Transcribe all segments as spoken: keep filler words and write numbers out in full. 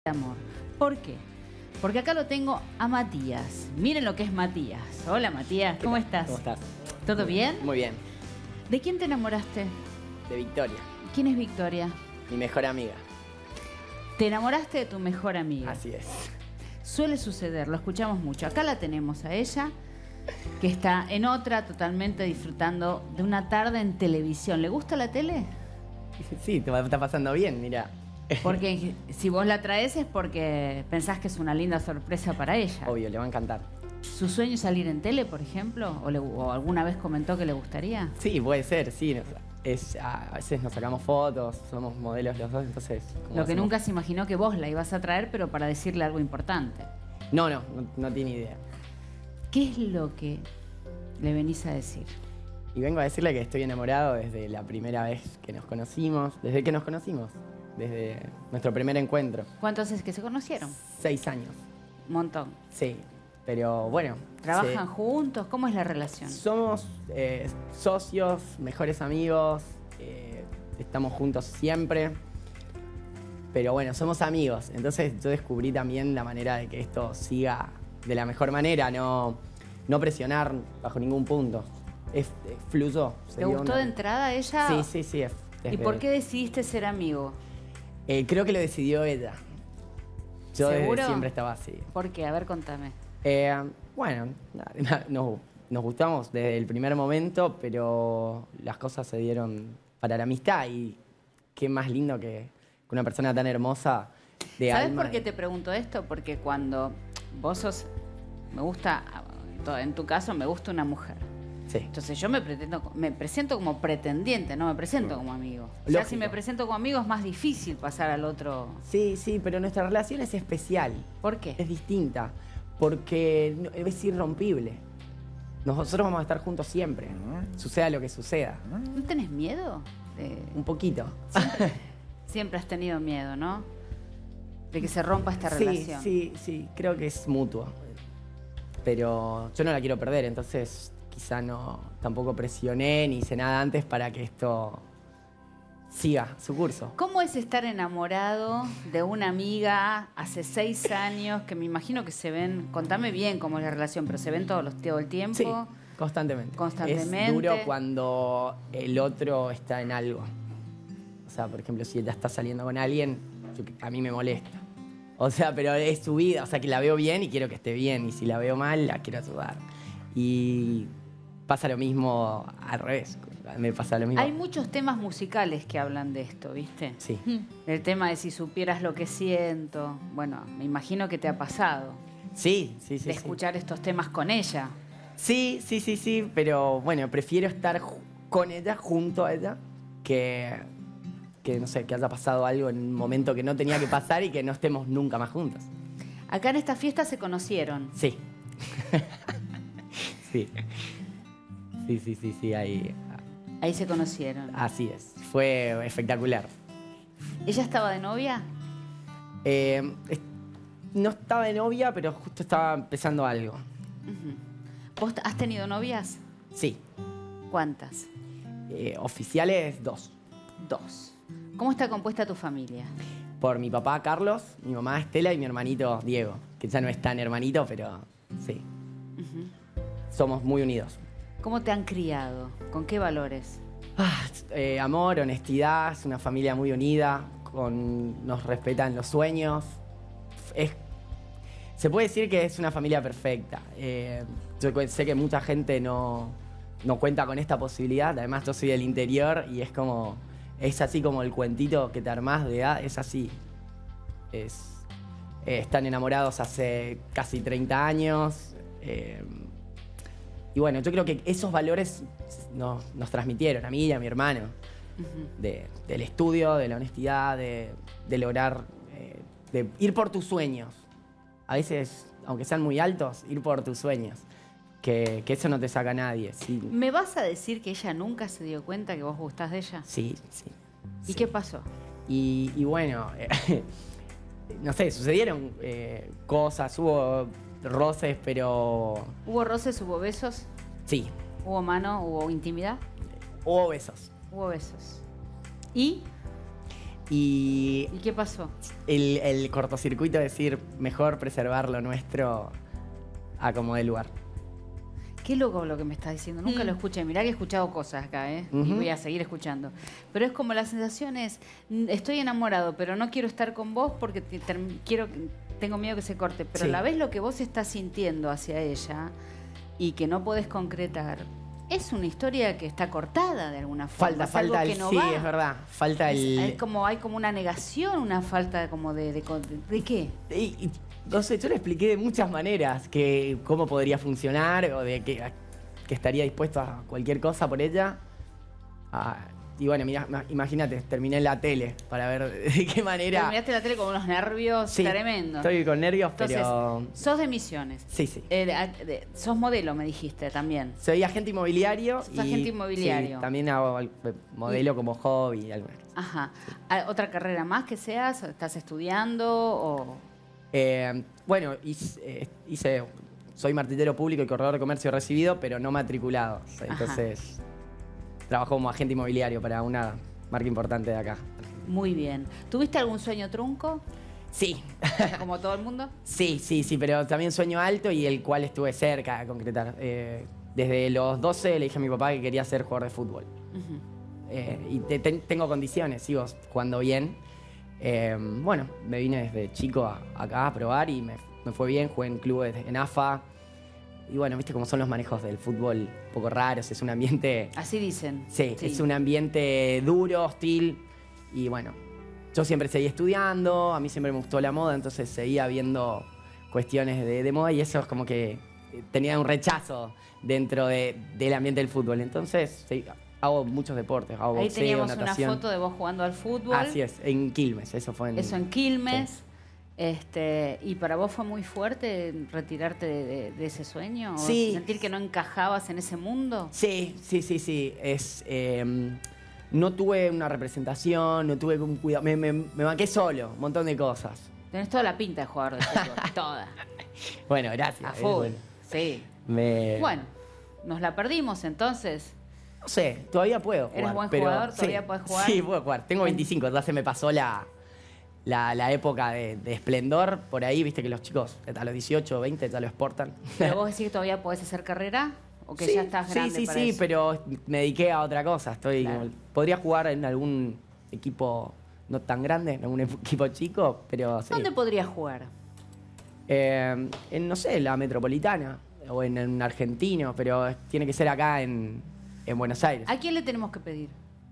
amor. ¿Por qué? Porque acá lo tengo a Matías. Miren lo que es Matías. Hola Matías, ¿cómo estás? ¿Cómo estás? ¿Todo bien? Muy bien. ¿De quién te enamoraste? De Victoria, ¿Quién es Victoria? mi mejor amiga. Te enamoraste de tu mejor amiga. Así es. Suele suceder, lo escuchamos mucho. Acá la tenemos a ella, que está en otra totalmente disfrutando de una tarde en televisión. ¿Le gusta la tele? Sí, te está pasando bien, mira. Porque si vos la traes es porque pensás que es una linda sorpresa para ella. Obvio, le va a encantar. ¿Su sueño es salir en tele, por ejemplo? ¿O, le, o alguna vez comentó que le gustaría? Sí, puede ser, sí. Es, a veces nos sacamos fotos, somos modelos los dos, entonces... Lo que hacemos? nunca se imaginó que vos la ibas a traer, pero para decirle algo importante. No, no, no, no tiene idea. ¿Qué es lo que le venís a decir? Y vengo a decirle que estoy enamorado desde la primera vez que nos conocimos, desde que nos conocimos, desde nuestro primer encuentro. ¿Cuánto hace que se conocieron? Seis años, Un montón. sí. Pero bueno... ¿Trabajan sí. juntos? ¿Cómo es la relación? Somos eh, socios, mejores amigos, eh, estamos juntos siempre, pero bueno, somos amigos. Entonces yo descubrí también la manera de que esto siga de la mejor manera, no, no presionar bajo ningún punto. Es, es fluyó. ¿Te gustó de entrada ella? Sí, sí, sí. Es, ¿Y por qué decidiste ser amigo? Eh, creo que lo decidió ella. Yo ¿Seguro? desde siempre estaba así. ¿Por qué? A ver, contame. Eh, bueno, nada, nos, nos gustamos desde el primer momento, pero las cosas se dieron para la amistad y qué más lindo que una persona tan hermosa de ¿Sabes alma. por qué te pregunto esto? Porque cuando vos sos, me gusta, en tu caso me gusta una mujer. Sí. Entonces yo me, pretendo, me presento como pretendiente, no me presento como amigo. Ya Lógico. si me presento como amigo es más difícil pasar al otro. Sí, sí, pero nuestra relación es especial. ¿Por qué? Es distinta, porque es irrompible. Nosotros vamos a estar juntos siempre, suceda lo que suceda. ¿No tenés miedo? De... Un poquito. Siempre, siempre has tenido miedo, ¿no? De que se rompa esta sí, relación. Sí, sí, creo que es mutuo. Pero yo no la quiero perder, entonces quizá no tampoco presioné ni hice nada antes para que esto siga su curso. ¿Cómo es estar enamorado de una amiga hace seis años que me imagino que se ven, contame bien cómo es la relación, pero se ven todos los, todo el tiempo? Sí, constantemente. Constantemente. Es duro cuando el otro está en algo. O sea, por ejemplo, si ella está saliendo con alguien, yo, a mí me molesta. O sea, pero es su vida, o sea, que la veo bien y quiero que esté bien. Y si la veo mal, la quiero ayudar. Y pasa lo mismo al revés. Me pasa lo mismo. Hay muchos temas musicales que hablan de esto, ¿viste? Sí. El tema de si supieras lo que siento. Bueno, me imagino que te ha pasado. Sí, sí, sí. De sí. escuchar estos temas con ella. Sí, sí, sí, sí, pero bueno, prefiero estar con ella, junto a ella, que, que, no sé, que haya pasado algo en un momento que no tenía que pasar y que no estemos nunca más juntos. Acá en esta fiesta se conocieron. Sí. Sí. Sí, sí, sí, sí, ahí. Ahí se conocieron. Así es. Fue espectacular. ¿Ella estaba de novia? Eh, es- no estaba de novia, pero justo estaba empezando algo. Uh-huh. ¿Vos has tenido novias? Sí. ¿Cuántas? Eh, oficiales, dos. Dos. ¿Cómo está compuesta tu familia? Por mi papá Carlos, mi mamá Estela y mi hermanito Diego, que ya no es tan hermanito, pero sí. Uh-huh. Somos muy unidos. ¿Cómo te han criado? ¿Con qué valores? Ah, eh, amor, honestidad, es una familia muy unida, con, nos respetan los sueños. Es, se puede decir que es una familia perfecta. Eh, yo sé que mucha gente no, no cuenta con esta posibilidad, además yo soy del interior y es como, es así como el cuentito que te armás de edad, es así. Es, eh, están enamorados hace casi treinta años. Eh, y bueno, yo creo que esos valores nos, nos transmitieron a mí y a mi hermano. Uh-huh. De, del estudio, de la honestidad, de, de lograr, eh, de ir por tus sueños. A veces, aunque sean muy altos, ir por tus sueños. Que, que eso no te saca a nadie. Sí, ¿Me vas a decir que ella nunca se dio cuenta que vos gustás de ella? sí. sí ¿Y sí. qué pasó? Y, y bueno, eh, no sé, sucedieron eh, cosas, hubo roces, pero ¿Hubo roces, hubo besos? sí, ¿Hubo mano, hubo intimidad? hubo besos. Hubo besos. ¿Y? Y ¿Y qué pasó? el, el cortocircuito es decir, mejor preservar lo nuestro a como dé lugar. Qué loco lo que me estás diciendo. Nunca Mm. lo escuché. Mirá que he escuchado cosas acá, ¿eh? Y Ujú. voy a seguir escuchando. Pero es como la sensación es, mm, estoy enamorado, pero no quiero estar con vos porque te- term- quiero, tengo miedo que se corte. Pero Sí. a la vez lo que vos estás sintiendo hacia ella y que no podés concretar, es una historia que está cortada de alguna forma. Falta, Es algo falta que el... no sí, va. es verdad. Falta Es- el... hay como, hay como una negación, una falta como de... ¿De, de, de qué? Y, y, no sé, yo le expliqué de muchas maneras que cómo podría funcionar o de que, que estaría dispuesto a cualquier cosa por ella. Ah, y bueno, mira, ma- imagínate, terminé en la tele para ver de qué manera... Terminaste la tele con unos nervios Sí, tremendos. estoy con nervios, Entonces, pero... sos de Misiones. Sí, sí. Eh, de- de- sos modelo, me dijiste también. Soy agente inmobiliario. Sos agente inmobiliario. Sí, también hago al- modelo como hobby. y algo. Ajá. ¿Hay ¿Otra carrera más que seas? ¿Estás estudiando o...? Eh, bueno, hice, eh, hice- soy martillero público y corredor de comercio recibido, pero no matriculado. Entonces, trabajo como agente inmobiliario para una marca importante de acá. Muy bien. ¿Tuviste algún sueño trunco, Sí, como todo el mundo? sí, sí, sí, pero también sueño alto y el cual estuve cerca de concretar. Eh, desde los doce le dije a mi papá que quería ser jugador de fútbol. Ujú. Eh, y te- te- tengo condiciones, sigo jugando bien. Eh, bueno, me vine desde chico a- acá a probar y me, me fue bien. Jugué en clubes en A F A. Y bueno, viste cómo son los manejos del fútbol, un poco raros. Es un ambiente. Así dicen. Sí, es un ambiente duro, hostil. Y bueno, yo siempre seguí estudiando. A mí siempre me gustó la moda, entonces seguía viendo cuestiones de, de moda y eso es como que tenía un rechazo dentro de- del ambiente del fútbol. Entonces, sí, hago muchos deportes, hago Ahí boxeo, teníamos natación. una foto de vos jugando al fútbol. Así es, en Quilmes, eso fue en... Eso en Quilmes. Este, ¿y para vos fue muy fuerte retirarte de, de- de ese sueño? ¿O Sí. sentir que no encajabas en ese mundo? Sí, sí, sí, sí. Es, eh, no tuve una representación, no tuve un cuidado. Me, me, me banqué solo, un montón de cosas. Tenés toda la pinta de jugador de fútbol. Toda. Bueno, gracias. A eh, full. bueno. Sí. Me- Bueno, nos la perdimos entonces. No sé, todavía puedo jugar. ¿Eres buen pero- jugador? ¿Todavía sí, podés jugar? Sí, puedo jugar. Tengo veinticinco, entonces se me pasó la, la, la época de, de esplendor. Por ahí, viste que los chicos a los dieciocho o veinte ya lo exportan. ¿Pero vos decís que todavía podés hacer carrera? ¿O que sí, ya estás grande Sí, sí, para sí, eso? pero me dediqué a otra cosa. Estoy, Claro. podría jugar en algún equipo no tan grande, en algún equipo chico, pero sí. ¿Dónde podrías jugar? Eh, en, no sé, la Metropolitana o en un argentino, pero tiene que ser acá en, en Buenos Aires. ¿A quién le tenemos que pedir?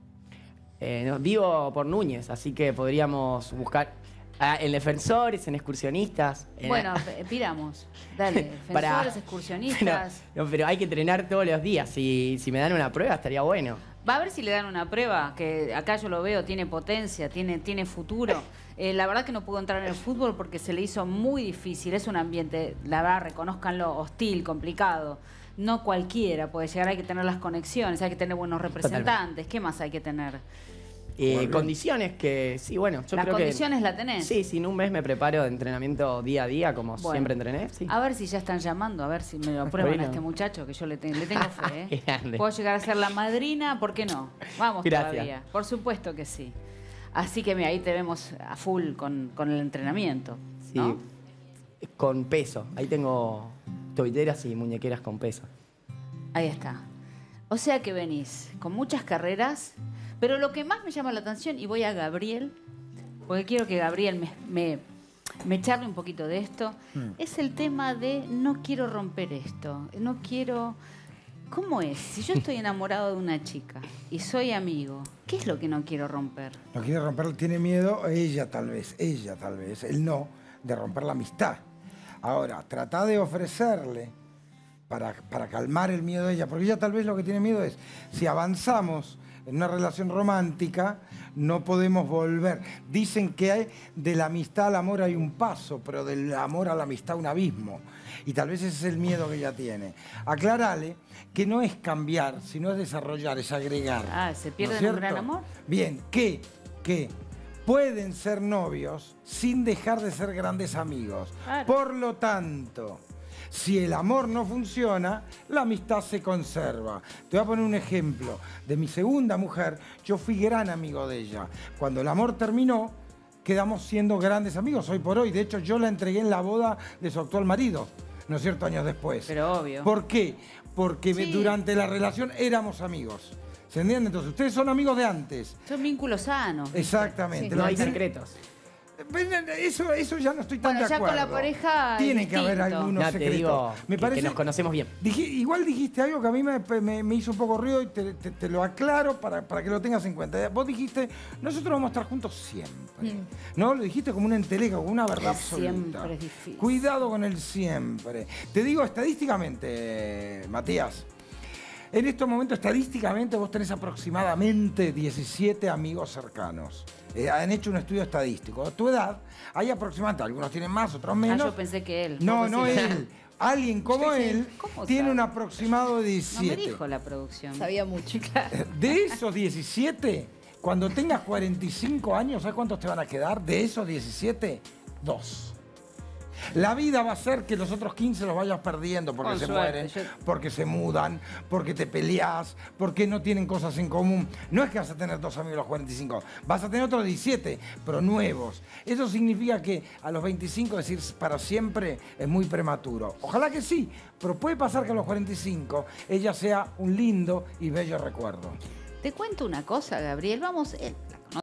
Eh, no, vivo por Núñez, así que podríamos buscar ah, en defensores, en excursionistas. en- Bueno, p- pidamos. Dale, defensores, para- excursionistas. No, no, pero hay que entrenar todos los días. Si, si me dan una prueba, estaría bueno. Va a ver si le dan una prueba, que acá yo lo veo, tiene potencia, tiene, tiene futuro. Eh, la verdad que no pudo entrar en el fútbol porque se le hizo muy difícil. Es un ambiente, la verdad, reconózcanlo, hostil, complicado. No cualquiera puede llegar, hay que tener las conexiones, hay que tener buenos representantes. ¿Qué más hay que tener? Eh, condiciones que, sí, bueno, yo ¿Las creo condiciones que... la tenés? Sí, si en un mes me preparo de entrenamiento día a día, como Bueno. siempre entrené, sí. A ver si ya están llamando, a ver si me lo prueban Bueno. a este muchacho, que yo le, te- le tengo fe. Qué ¿eh? grande. Puedo llegar a ser la madrina, ¿por qué no? Vamos Gracias. todavía. Por supuesto que sí. Así que mira, ahí te vemos a full con, con el entrenamiento. Sí, ¿no? con peso. Ahí tengo toilleras y muñequeras con peso. Ahí está. O sea que venís con muchas carreras, pero lo que más me llama la atención, y voy a Gabriel, porque quiero que Gabriel me, me, me charle un poquito de esto, es el tema de no quiero romper esto, no quiero... ¿Cómo es? Si yo estoy enamorado de una chica y soy amigo, ¿qué es lo que no quiero romper? No quiere romper, tiene miedo, ella tal vez, ella tal vez, él no, de romper la amistad. Ahora, trata de ofrecerle para, para calmar el miedo de ella, porque ella tal vez lo que tiene miedo es, si avanzamos en una relación romántica, no podemos volver. Dicen que hay, de la amistad al amor hay un paso, pero del amor a la amistad un abismo. Y tal vez ese es el miedo que ella tiene. Aclarale que no es cambiar, sino es desarrollar, es agregar. Ah, ¿se pierde ¿No es en un gran cierto? amor? Bien, que, que pueden ser novios sin dejar de ser grandes amigos. Claro. Por lo tanto, Si el amor no funciona, la amistad se conserva. Te voy a poner un ejemplo. De mi segunda mujer, yo fui gran amigo de ella. Cuando el amor terminó, quedamos siendo grandes amigos hoy por hoy. De hecho, yo la entregué en la boda de su actual marido, ¿no es cierto?, años después. Pero obvio. ¿Por qué? Porque Sí. durante la relación éramos amigos. ¿Se entiende? Entonces, ustedes son amigos de antes. Son vínculos sanos. Exactamente. No Lo hay que- secretos. Eso, eso ya no estoy tan Bueno, de ya acuerdo. con la pareja es Tiene que haber distinto. algunos No, te secretos. digo Me que- parece, que nos conocemos bien. Dije- igual dijiste algo que a mí me, me- me hizo un poco ruido y te, te- te lo aclaro para, para que lo tengas en cuenta. Vos dijiste, nosotros vamos a estar juntos siempre. ¿No? Lo dijiste como una enteleca, como una verdad El absoluta. siempre es difícil. Cuidado con el siempre. Te digo estadísticamente, Matías. En estos momentos, estadísticamente, vos tenés aproximadamente diecisiete amigos cercanos. Eh, han hecho un estudio estadístico. A tu edad, hay aproximadamente, algunos tienen más, otros Ah, menos. yo pensé que él. No, Vos no decís- él. Alguien como Sí, sí. él ¿Cómo tiene sabe? un aproximado de No me diecisiete. dijo la producción. Sabía mucho. De esos diecisiete, cuando tengas cuarenta y cinco años, ¿sabes cuántos te van a quedar? De esos diecisiete, dos. La vida va a ser que los otros quince los vayas perdiendo porque Con se suerte, mueren, yo- porque se mudan, porque te peleás, porque no tienen cosas en común. No es que vas a tener dos amigos a los cuarenta y cinco, vas a tener otros diecisiete, pero nuevos. Eso significa que a los veinticinco decir para siempre es muy prematuro. Ojalá que sí, pero puede pasar que a los cuarenta y cinco ella sea un lindo y bello recuerdo. Te cuento una cosa, Gabriel. Vamos, eh,